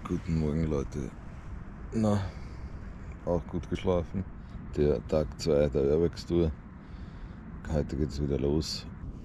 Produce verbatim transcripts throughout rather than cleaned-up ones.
Guten Morgen, Leute. Na, auch gut geschlafen. Der Tag zwei der Airwax-Tour. Heute geht's wieder los.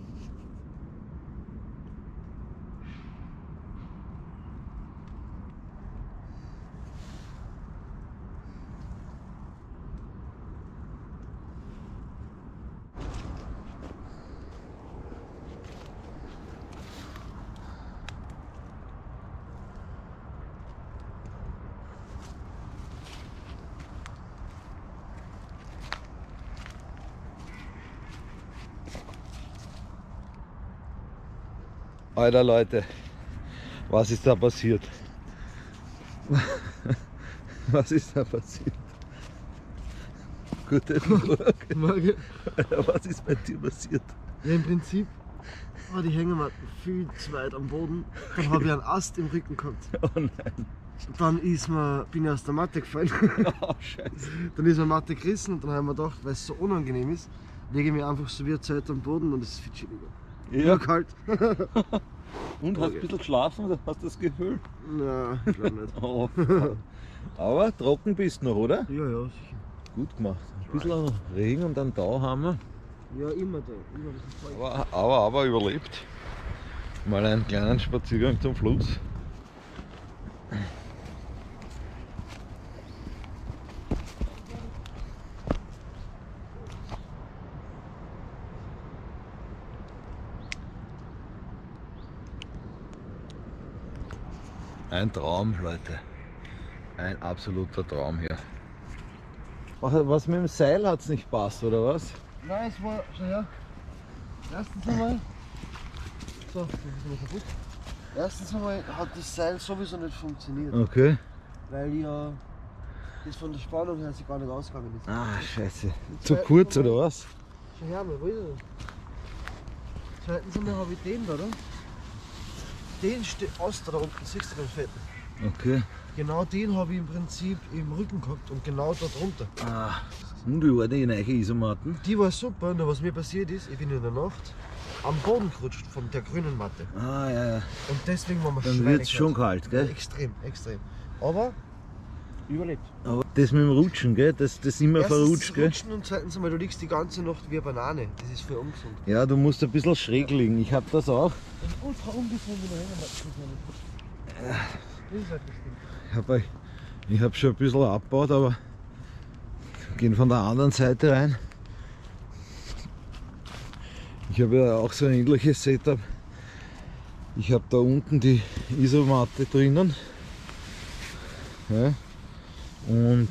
Alter Leute, was ist da passiert? Was ist da passiert? Guten Morgen. Morgen. Alter, was ist bei dir passiert? Ja, im Prinzip war die Hängematte viel zu weit am Boden. Dann habe ich einen Ast im Rücken gehabt. Oh nein. Dann ist mir, bin ich aus der Matte gefallen. Oh Scheiße. Dann ist mir Matte gerissen und dann haben wir gedacht, weil es so unangenehm ist, lege ich mich einfach so wie eine Zeit am Boden und es ist viel chilliger. Ja. Nur kalt. Und hast du ein bisschen geschlafen oder hast du das Gefühl? Nein, ich glaube nicht. Oh, aber trocken bist du noch, oder? Ja, ja, sicher. Gut gemacht. Ein bisschen Regen und dann Tau haben wir. Ja, immer da. Immer ein bisschen voll. Aber, aber, aber überlebt. Mal einen kleinen Spaziergang zum Fluss. Ein Traum, Leute. Ein absoluter Traum hier. Was mit dem Seil hat es nicht passt, oder was? Nein, es war, schau her. Erstens einmal. So, das ist noch kaputt. Erstens einmal hat das Seil sowieso nicht funktioniert. Okay. Weil ja das von der Spannung her sich gar nicht ausgegangen ist. Ah, scheiße. Zu kurz, oder was? Schau her mal, wo ist er? Zweitens einmal habe ich den da, oder? Den steht aus da unten, siehst du den fetten? Okay. Genau den habe ich im Prinzip im Rücken gehabt und genau da drunter. Ah. Und wie war die neue Isomatten? Die war super, nur was mir passiert ist, ich bin in der Nacht am Boden gerutscht von der grünen Matte. Ah ja, ja. Und deswegen war mir Dann wird es schon kalt, gell? Ja, extrem, extrem. Aber überlebt. Aber das mit dem Rutschen, gell? Das, das immer Erstens verrutscht, gell? Rutschen und zweitens einmal, du liegst die ganze Nacht wie eine Banane. Das ist voll ungesund. Ja, du musst ein bisschen schräg liegen. Ich hab das auch. Das ist ultra ungesund, wenn du Hängematten. Das ist halt bestimmt. Ich habe ich hab schon ein bisschen abgebaut, aber gehen von der anderen Seite rein. Ich habe ja auch so ein ähnliches Setup. Ich habe da unten die Isomatte drinnen. Ja, und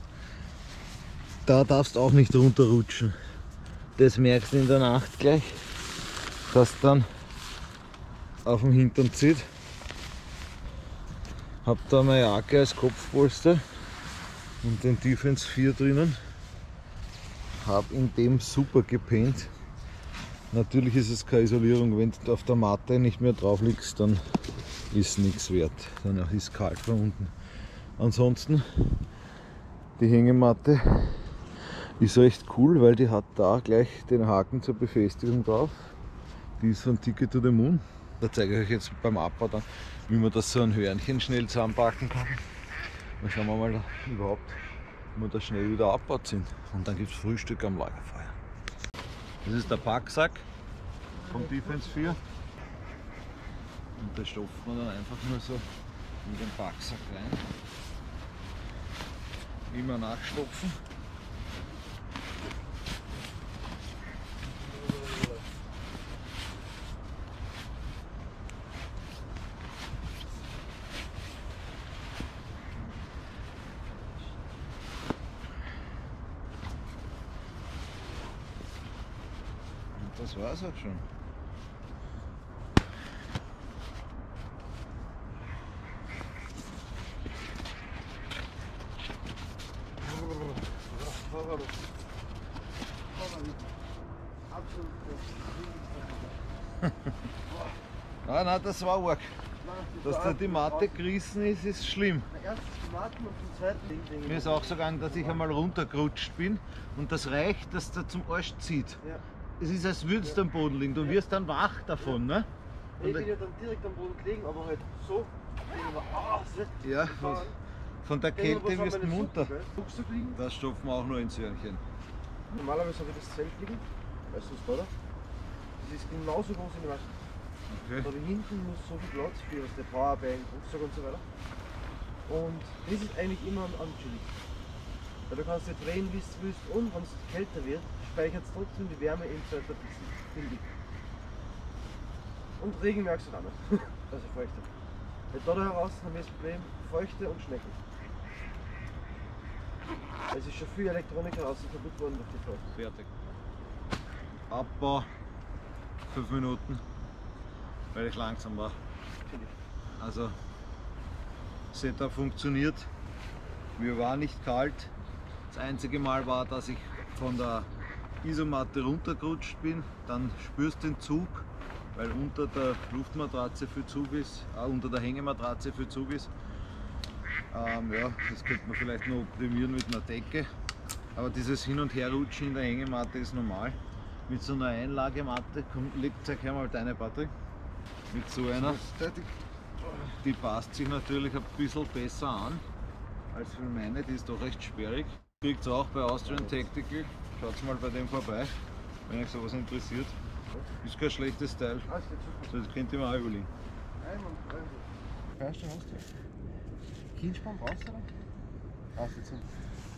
da darfst du auch nicht runterrutschen. Das merkst du in der Nacht gleich, dass dann auf dem Hintern zieht. Hab da meine Jacke als Kopfpolster und den Defense vier drinnen. Hab in dem super gepennt. Natürlich ist es keine Isolierung, wenn du auf der Matte nicht mehr drauf liegst, dann ist nichts wert. Danach ist es kalt von unten. Ansonsten, die Hängematte ist recht cool, weil die hat da gleich den Haken zur Befestigung drauf. Die ist von Ticket to the Moon. Da zeige ich euch jetzt beim Abbau dann, wie man das so ein Hörnchen schnell zusammenpacken kann. Dann schauen wir mal da überhaupt, wie wir das schnell wieder abbaut sind. Und dann gibt es Frühstück am Lagerfeuer. Das ist der Packsack vom Defense vier. Und das stopfen wir dann einfach nur so in den Packsack rein. Immer nachstopfen. Und das war's auch schon. Ah, nein, das war arg. Dass da die Matte gerissen ist, ist schlimm. Erstens die Matten und zum zweiten Ding. Mir ist auch so gegangen, dass ich einmal runtergerutscht bin und das reicht, dass der zum Arsch zieht. Ja. Es ist, als würdest du am Boden liegen. Du wirst dann wach davon, ne? Ich bin ja dann direkt am Boden gelegen, aber halt so. Ah, ja, von, von der Kälte wirst du munter. Rucksack liegen. Das stopfen wir auch nur ins Hörnchen. Normalerweise habe ich das Zelt liegen. Weißt du, was da da? Das ist genauso groß wie die Maske. Okay. Da hinten muss so viel Platz für was der Powerbank, Rucksack und so weiter. Und das ist eigentlich immer am chillig. Weil du kannst dir drehen, wie du willst, und wenn es kälter wird, speichert es trotzdem die Wärme im Zelt ein bisschen, finde ich. Und Regen merkst du dann nicht, also feuchte. Weil da heraus haben wir das Problem Feuchte und Schnecken. Es ist schon viel Elektronik heraus kaputt worden durch die Feuchte. Fertig. Abbau, fünf Minuten, weil ich langsam war. Also, Setup funktioniert. Mir war nicht kalt. Das einzige Mal war, dass ich von der Isomatte runtergerutscht bin. Dann spürst du den Zug, weil unter der Luftmatratze viel Zug ist, auch unter der Hängematratze viel Zug ist. Ähm, ja, das könnte man vielleicht noch optimieren mit einer Decke. Aber dieses Hin- und Herrutschen in der Hängematte ist normal. Mit so einer Einlagematte, komm, leg, zeig her mal deine, Patrick. Mit so einer, die passt sich natürlich ein bisschen besser an als für meine, die ist doch recht sperrig. Kriegt es auch bei Austrian Tactical, schaut mal bei dem vorbei, wenn euch sowas interessiert. Ist kein schlechtes Teil, das könnt ihr mir auch überlegen. Fährst du, hast du? Kienspann brauchst du, oder? Brauchst du jetzt nicht.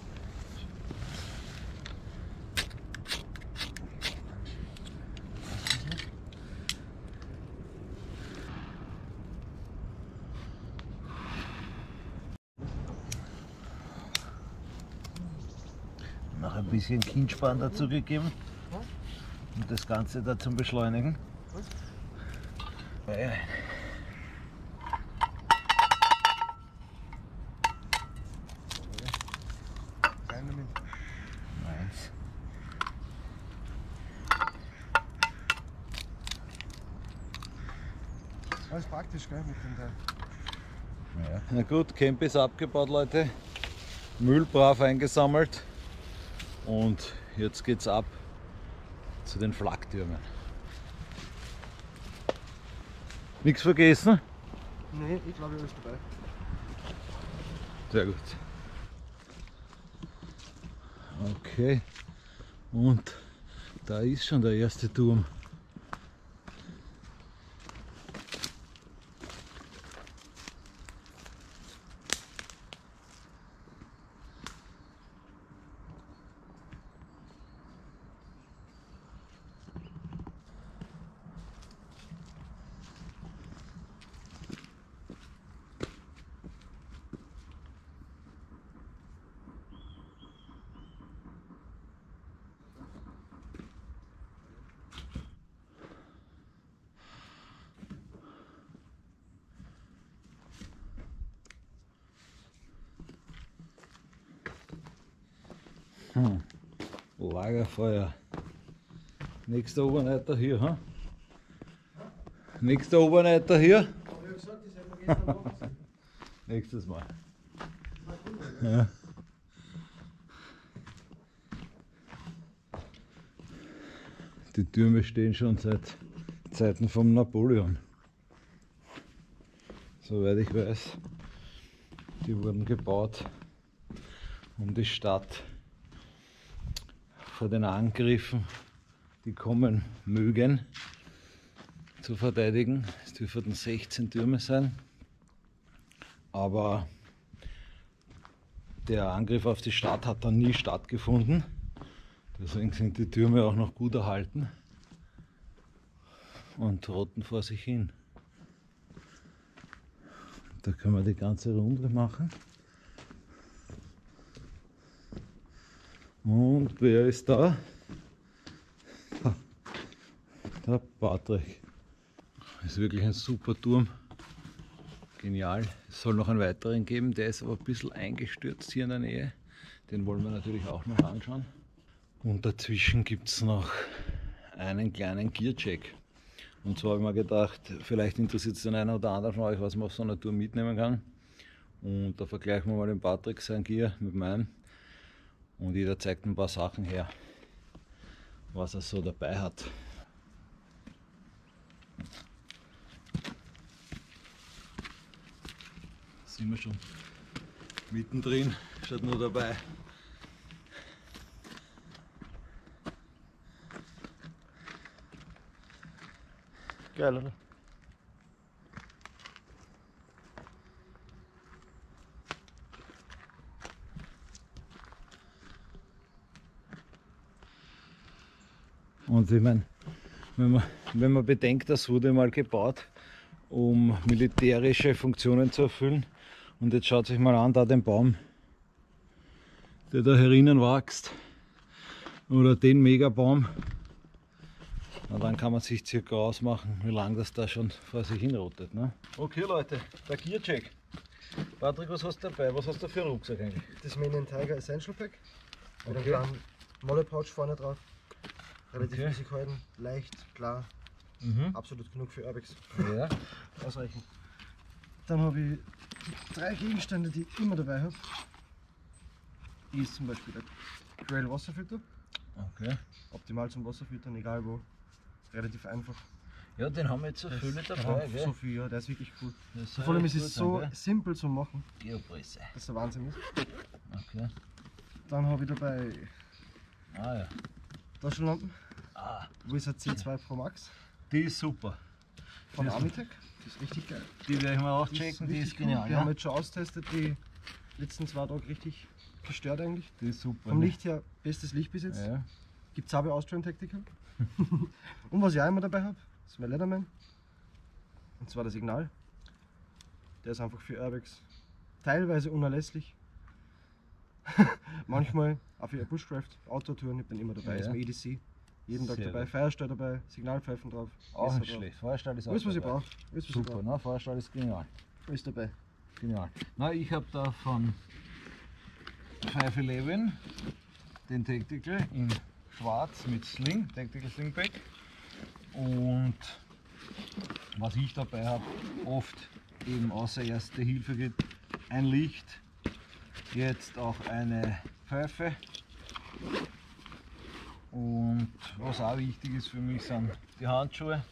Noch ein bisschen Kienspann dazu gegeben, um das Ganze da zum Beschleunigen. Ja. Nice. Alles praktisch, gell, mit dem Teil. Ja. Na gut, Camp ist abgebaut, Leute. Müll brav eingesammelt. Und jetzt geht's ab zu den Flaktürmen. Nichts vergessen? Nee, ich glaube, ich bin dabei. Sehr gut. Okay. Und da ist schon der erste Turm. Hm. Lagerfeuer. Nächster Oberneiter hier, hm? Nächster Oberneiter hier. Nächstes Mal. Ja. Die Türme stehen schon seit Zeiten von Napoleon. Soweit ich weiß. Die wurden gebaut, um die Stadt vor den Angriffen, die kommen mögen, zu verteidigen. Es dürften sechzehn Türme sein, aber der Angriff auf die Stadt hat dann nie stattgefunden. Deswegen sind die Türme auch noch gut erhalten und rotten vor sich hin. Da können wir die ganze Runde machen. Und wer ist da? Der Patrick. Ist wirklich ein super Turm. Genial. Es soll noch einen weiteren geben, der ist aber ein bisschen eingestürzt hier in der Nähe. Den wollen wir natürlich auch noch anschauen. Und dazwischen gibt es noch einen kleinen Gearcheck. Und zwar habe ich mir gedacht, vielleicht interessiert es den einen oder anderen von euch, was man auf so einer Tour mitnehmen kann. Und da vergleichen wir mal den Patrick sein Gear mit meinem. Und jeder zeigt ein paar Sachen her, was er so dabei hat. sind wir schon mittendrin, statt nur dabei. Geil, oder? Und ich meine, wenn man, wenn man bedenkt, das wurde mal gebaut, um militärische Funktionen zu erfüllen. Und jetzt schaut sich mal an, da den Baum, der da herinnen wächst, oder den Megabaum. Na, dann kann man sich circa ausmachen, wie lange das da schon vor sich hin rotet. Ne? Okay Leute, der Gearcheck. Patrick, was hast du dabei? Was hast du für einen Rucksack eigentlich? Das Minion Tiger Essential Pack. Mit Okay. einem kleinen Molle-Pouch vorne drauf. Relativ Okay. flüssig halten, leicht, klar, Mhm. absolut genug für Urbex. Ja. Ausreichend. Dann habe ich drei Gegenstände, die ich immer dabei habe. Die ist zum Beispiel der Grail Wasserfilter. Okay. Optimal zum Wasserfiltern, egal wo. Relativ einfach. Ja, den haben wir jetzt so Der viele ist- dabei, ja, gell? so viel, ja, der ist wirklich cool. Das Vor allem ist echt es gut so sein, gell? simpel zu machen, Geopresse. dass der Wahnsinn ist. Okay. Dann habe ich dabei Ah ja. Taschenlampen. Ah, Wizard C zwei Pro Max die ist super. von Die ist- Amitec. Die ist richtig geil. Die werde ich mal auch Die checken, die richtig ist genial. cool. Die Ja? haben wir jetzt schon austestet, die letzten zwei Tage richtig gestört eigentlich. Die ist super. Vom ne? Licht her bestes Licht bis jetzt. Ja. Gibt es auch bei Austrian Tactical. Und was ich auch immer dabei habe, ist mein Leatherman. Und zwar der Signal. Der ist einfach für Airbags teilweise unerlässlich. Manchmal auch für Bushcraft, Outdoor-Touren, ich bin immer dabei. Ja. Ist mein E D C. Jeden Tag Sehr dabei, gut. Firestyle dabei, Signalpfeifen drauf. Auch Messer nicht drauf. schlecht. Feuerstahl ist auch Alles was ich dabei. brauche. Alles was ich Super, brauche. ne? Feuerstahl ist genial. Ist dabei. Genial. Na, ich habe da von fünf elf den Tactical in schwarz mit Sling, Tactical Sling Pack. Und was ich dabei habe, oft eben außer Erste Hilfe geht, ein Licht, jetzt auch eine Pfeife. Und was auch wichtig ist für mich sind die Handschuhe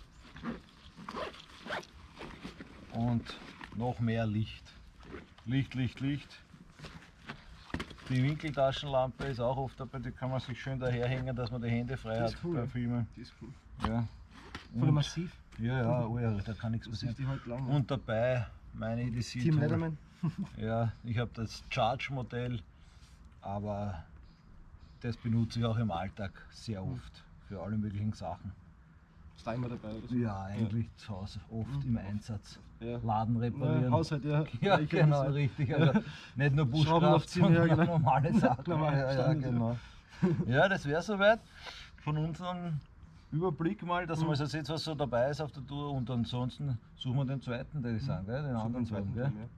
und noch mehr Licht. Licht, Licht, Licht. Die Winkeltaschenlampe ist auch oft dabei, die kann man sich schön daherhängen, dass man die Hände frei Die hat ist cool, beim ja. Filmen. Die ist cool. Ja. Voll Und, massiv. ja, ja, oh ja, da kann nichts Das ist passieren. die halt lang. Und dabei meine E D C Team Tool. Leatherman. Ja, ich habe das Charge Modell, aber das benutze ich auch im Alltag sehr oft für alle möglichen Sachen. Ist da immer dabei oder so? Ja, eigentlich zu Hause oft im Einsatz. Ja. Laden Ja, reparieren. Haushalt, ja. Ja, Ich genau, kenn das, richtig. Also nicht nur Schrauben Buschkraft, aufziehen, ja, sondern genau. normale Sachen. Normal, ja, ja, Standard, ja. genau. Ja, das wäre soweit von unserem Überblick mal, dass Mhm. man so sieht, was so dabei ist auf der Tour, und ansonsten suchen wir den zweiten, würde ich sagen, gell? den So anderen den zweiten gell? Film, ja.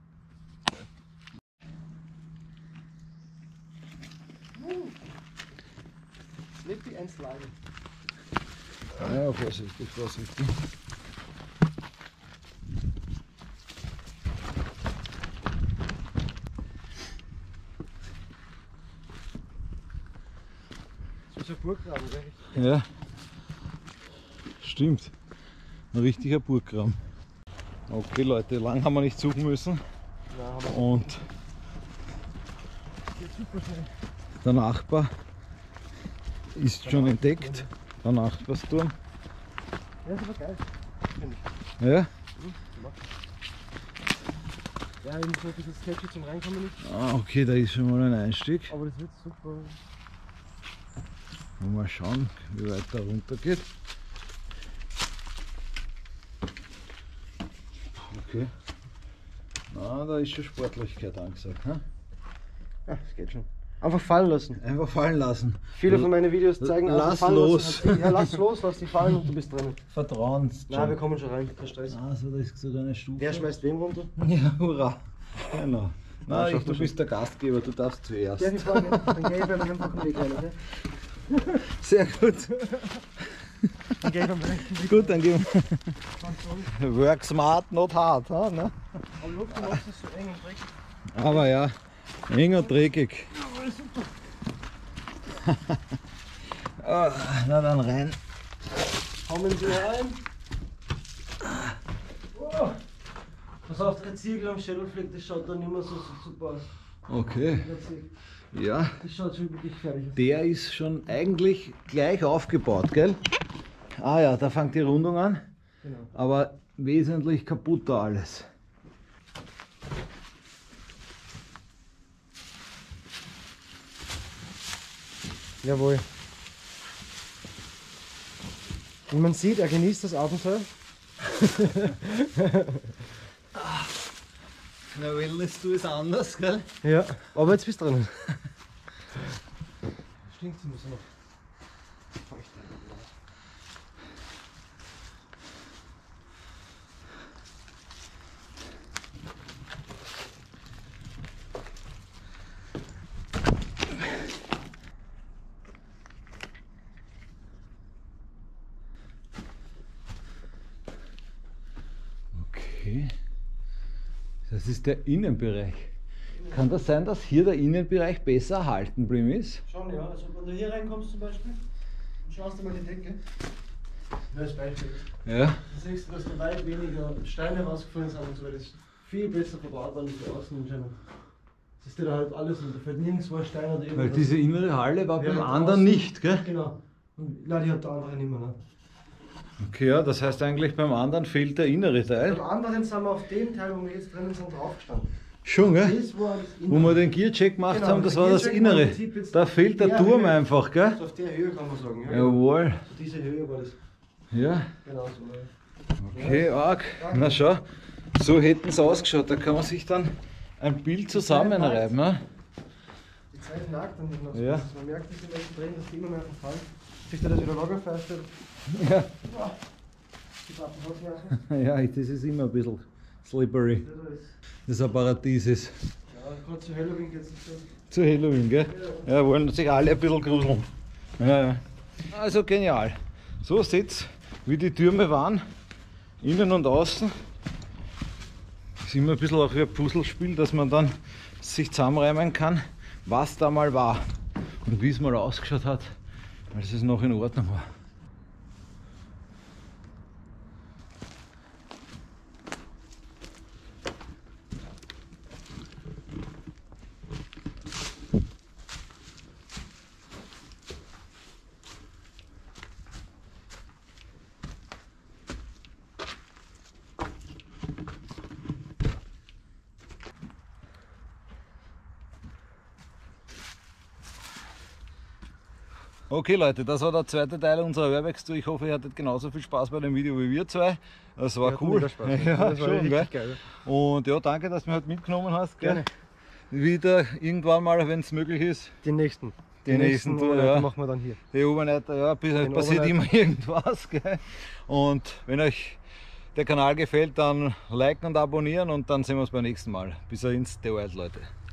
Slippy and slimy. Ja, vorsichtig, vorsichtig. Das ist ein Burggraben, gell? Ja, stimmt. Ein richtiger Burggraben. Okay Leute, lang haben wir nicht suchen müssen Ja, haben wir. und Geht super schnell. der Nachbar ist schon entdeckt. Der Nachbarsturm. Ja, ist aber geil. Finde ich. Ja? Ja, eben so ein bisschen sketchy zum Reinkommen nicht. Ah, okay, da ist schon mal ein Einstieg. Aber das wird super. Mal schauen, wie weit da runter geht. Okay. Na, da ist schon Sportlichkeit angesagt. Ne? Ja, das geht schon. Einfach fallen lassen. Einfach fallen lassen. Viele von meinen Videos zeigen, Lass einfach fallen los. Lassen, hat sie- ja, lass los, lass die fallen und du bist drin. Vertrauens. Na, wir kommen schon rein, der Stress. Also, da ist sogar eine Stufe. Wer schmeißt wen runter? Ja, hurra. Genau. Na, Ja, ich, du bist der Gastgeber, du darfst zuerst. Ja, die Frage, dann gehe ich beim einfach einen Weg rein, okay? Sehr gut. Dann gehe ich beim rechten Weg Gut, dann gehen rein. wir. Work smart, not hard. Ha, ne? Aber Luft, du machst es so eng und dreckig. Aber ja, eng und dreckig. Ah, na dann rein. Kommen Sie rein. Oh, Pass auf, kein Ziegel am Schädelfleck, das schaut dann nicht mehr so, so super aus. Okay. Ja. Das schaut schon wirklich fertig aus. Der ist schon eigentlich gleich aufgebaut, gell? Ah ja, da fängt die Rundung an. Genau. Aber wesentlich kaputter alles. Jawohl. Und man sieht, er genießt das Abenteuer. Na, Wellness, du ist anders, gell? Ja, aber jetzt bist du drin. Stinkt, sie muss noch. Okay. Das ist der Innenbereich. Kann das sein, dass hier der Innenbereich besser erhalten geblieben ist? Schon, ja. Also wenn du hier reinkommst zum Beispiel und schaust dir mal die Decke. Nur als Beispiel. Ja. Du siehst, dass da weit weniger Steine rausgefallen sind und so, weil das viel besser verbaut war, diese Außenentscheidung. Das ist ja da halt alles und da fällt nirgendwo ein Stein oder irgendwas. Weil diese innere Halle war Ja, beim da anderen außen- nicht, gell? Genau. Und nein, die hat der andere nicht mehr. Ne? Okay, ja, das heißt eigentlich beim anderen fehlt der innere Teil. Beim anderen sind wir auf dem Teil, wo wir jetzt drinnen sind, draufgestanden. Schon, gell? Das war das Wo wir den Gearcheck gemacht Genau, haben, das der war das Gearcheck Innere. war im Prinzip jetzt Da fehlt der der Turm Höhe. einfach, gell? Also auf der Höhe kann man sagen. Ja, Jawohl. Also diese Höhe war das. Ja, Genau so. Ja. okay, arg. Na schau, so hätten es ausgeschaut. Da kann man sich dann ein Bild zusammenreiben. Ne? Die Zeit nagt dann nicht noch so. Ja. Man merkt das im ersten Drehen, dass die immer mehr verfallen. Sich da das wieder locker feststellt. Ja. Die Pappen rauswerfen. Ja, das ist immer ein bisschen slippery. Das ist, Das Apparatief ist. ja, gerade zu Halloween geht es nicht so. Zu Halloween, gell? Ja, wollen sich alle ein bisschen gruseln. Ja, ja. Also genial. So seht's, wie die Türme waren, innen und außen. Ist immer ein bisschen auch wie ein Puzzlespiel, dass man dann sich zusammenreimen kann, was da mal war und wie es mal ausgeschaut hat, als es noch in Ordnung war. Okay Leute, das war der zweite Teil unserer Urbex-Tour. Ich hoffe, ihr hattet genauso viel Spaß bei dem Video wie wir zwei. Das war Wir hatten cool. mega Spaß. Ja, Das war schon, richtig gell? geil. Und ja, danke, dass du mich heute mitgenommen hast. Gell? Gerne. Wieder irgendwann mal, wenn es möglich ist. Die nächsten. Die nächsten Tour, Overnighter ja. machen wir dann hier. Die Overnighter, ja, bis- Den passiert Overnight. immer irgendwas. Gell? Und wenn euch der Kanal gefällt, dann liken und abonnieren und dann sehen wir uns beim nächsten Mal. Bis dahin, Stay Wild, Leute.